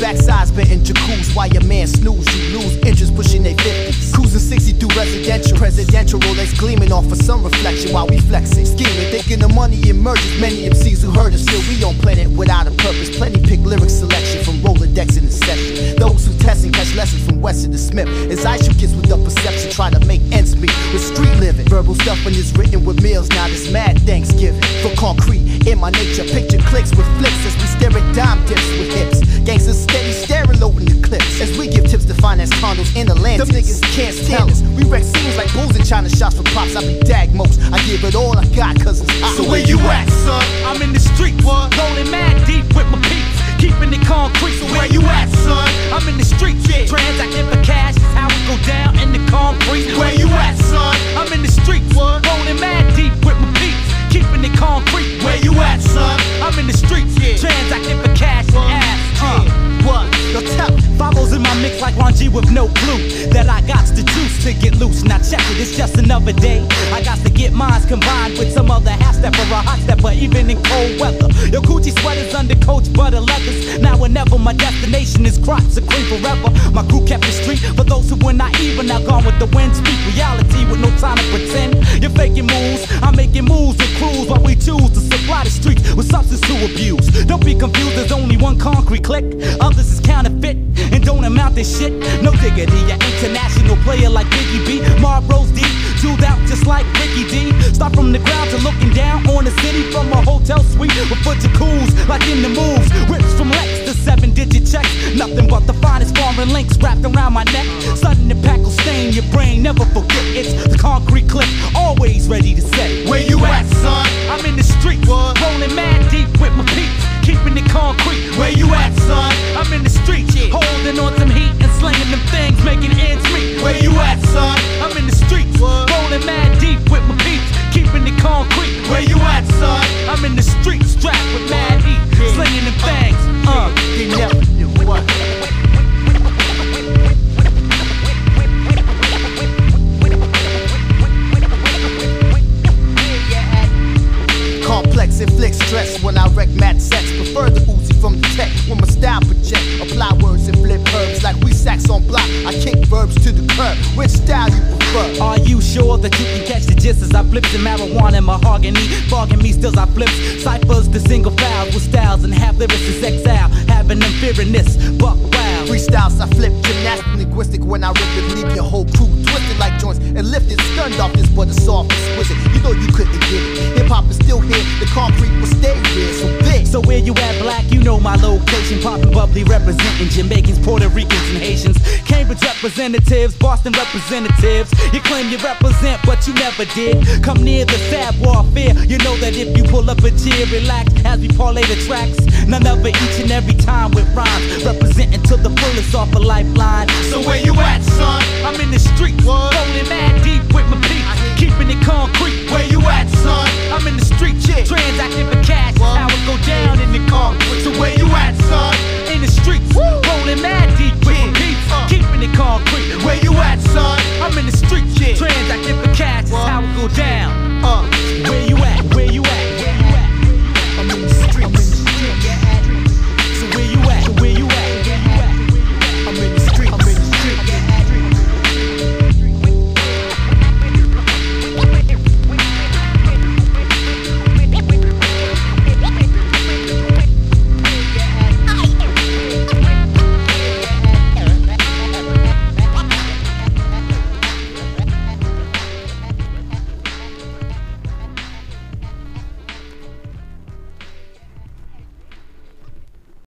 backsides bent jacuzzi while your man snooze. You lose interest pushing they 50s. Cruising 60 through residential. Presidential Rolex gleaming off for some reflection while we flexing. Scheming, thinking the money emerges. Many MCs who heard us, still we on planet without a purpose. Plenty pick lyric selection from Rolodex in the session. Those who test and catch lessons from Weston to Smith. As I shoot kids with the perception, try to make ends meet with street living. Verbal stuff when it's written with meals, now this mad Thanksgiving. For concrete, in my nature, picture clicks with flicks as we stare at dime dips with hips. Gangsters steady staring loading the clips as we give tips to finance condos in Atlantis. Them niggas can't stand us. We wreck scenes like bulls in China shots for props. I be dag most. I give it all I got cause it's hot. So where you at, son? I'm in the streets, rolling mad deep with my peeps, keeping it concrete. So where you at, son? I'm in the streets, transacting for cash is how it go down in the concrete. Where you at, son? I'm in the streets, rolling mad deep with my peeps, keeping it concrete. Where you at, son? I'm in the streets, transacting for cash and ass. What? Yo, tell 5-0's in my mix like Ron G with no clue that I got the juice to get loose. Now check it, it's just another day. I got to get mines combined with some other half stepper, a hot stepper, even in cold weather. Yo, Gucci sweaters under Coach butter leathers. Now whenever my destination is crops a cream forever. My crew kept the street for those who were naive and now gone with the wind. Speak reality with no time to pretend. You're faking moves, I'm making moves and crews while we choose to supply the streets with substance to abuse. Don't be confused, there's only one concrete click. Others is counterfeit and don't amount to shit. No diggity, an international player like Biggie B. Marlboro's deep, tuned out just like Ricky D. Start from the ground to looking down on the city from a hotel suite with bunch of cools like in the moves. Rips from Lex to 7-digit checks. Nothing but the finest foreign links wrapped around my neck. Sudden impact will stain your brain, never forget it's the concrete clip, always ready to set. Where you at, son? I'm in the streets, rolling mad deep with my peeps, keeping it concrete. Where you at, son? I'm in the streets, holding on some heat and slinging them things, making ends meet. Where you at, son? I'm in the streets, rolling mad deep with my peeps, keeping it concrete. Where you at, son? I'm in the streets, strapped with mad heat, slinging them things. They never knew what. Complex inflicts stress when I wreck mad sets. Prefer the Uzi from the tech when my style project. Apply words and flip verbs like we sacks on block. I kick verbs to the curb. Which style you prefer? Are you sure that you can catch the gist as I flips in marijuana and mahogany? Fogging me stills I flips. Ciphers to single files with styles and half lyrics is exile. Having them fearing this, buck wild. Freestyles I flip, gymnastic linguistic when I rip it. Leave your whole crew twisted like joints and lifted. Stunned off this butter soft exquisite. You know you couldn't get it. Hip hop is still here. The concrete will stay real, so big. So where you at, black? You know my location. Poppin' bubbly, representing Jamaicans, Puerto Ricans, and Haitians. Cambridge representatives, Boston representatives. You claim you represent, but you never did. Come near the sad warfare. You know that if you pull up a chair, relax as we parlay the tracks. None of it each and every time with rhymes. Representing to the fullest off a lifeline. So where you at, son? I'm in the streets, rolling mad deep with my